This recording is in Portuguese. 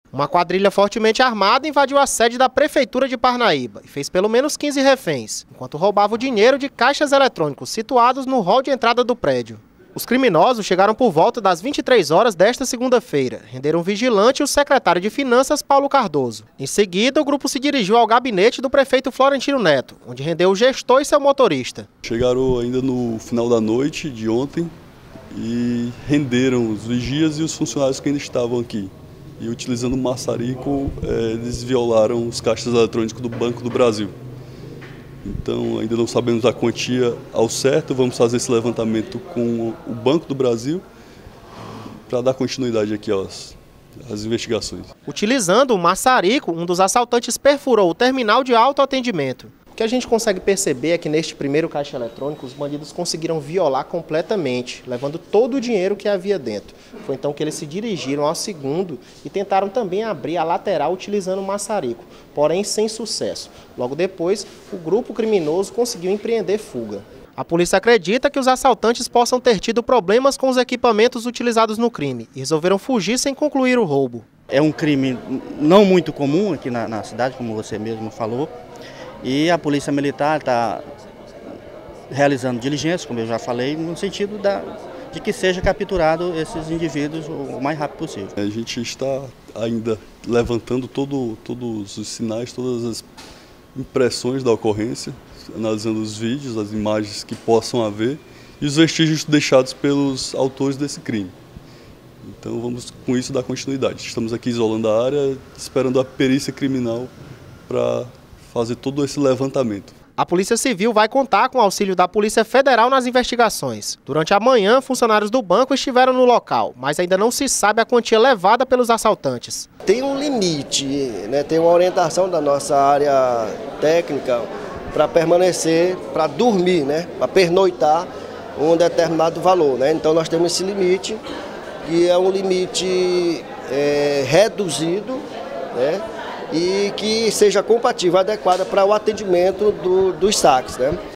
Uma quadrilha fortemente armada invadiu a sede da Prefeitura de Parnaíba e fez pelo menos 15 reféns, enquanto roubava o dinheiro de caixas eletrônicos situados no hall de entrada do prédio. Os criminosos chegaram por volta das 23 horas desta segunda-feira, renderam o vigilante e o secretário de Finanças, Paulo Cardoso. Em seguida, o grupo se dirigiu ao gabinete do prefeito Florentino Neto, onde rendeu o gestor e seu motorista. Chegaram ainda no final da noite de ontem e renderam os vigias e os funcionários que ainda estavam aqui. E utilizando o maçarico, eles violaram os caixas eletrônicos do Banco do Brasil. Então, ainda não sabemos a quantia ao certo, vamos fazer esse levantamento com o Banco do Brasil para dar continuidade aqui às investigações. Utilizando o maçarico, um dos assaltantes perfurou o terminal de autoatendimento. O que a gente consegue perceber é que neste primeiro caixa eletrônico os bandidos conseguiram violar completamente, levando todo o dinheiro que havia dentro. Foi então que eles se dirigiram ao segundo e tentaram também abrir a lateral utilizando o maçarico, porém sem sucesso. Logo depois, o grupo criminoso conseguiu empreender fuga. A polícia acredita que os assaltantes possam ter tido problemas com os equipamentos utilizados no crime e resolveram fugir sem concluir o roubo. É um crime não muito comum aqui na cidade, como você mesmo falou. E a Polícia Militar está realizando diligências, como eu já falei, no sentido de que seja capturado esses indivíduos o mais rápido possível. A gente está ainda levantando todos os sinais, todas as impressões da ocorrência, analisando os vídeos, as imagens que possam haver e os vestígios deixados pelos autores desse crime. Então vamos com isso dar continuidade. Estamos aqui isolando a área, esperando a perícia criminal para fazer todo esse levantamento. A Polícia Civil vai contar com o auxílio da Polícia Federal nas investigações. Durante a manhã, funcionários do banco estiveram no local, mas ainda não se sabe a quantia levada pelos assaltantes. Tem um limite, né? Tem uma orientação da nossa área técnica para permanecer, para dormir, né? Para pernoitar um determinado valor, né? Então nós temos esse limite, que é um limite reduzido, né? E que seja compatível, adequada para o atendimento dos saques, né?